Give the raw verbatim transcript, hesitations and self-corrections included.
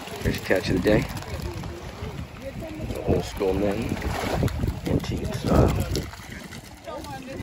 There's your catch of the day. Old school men, antique style.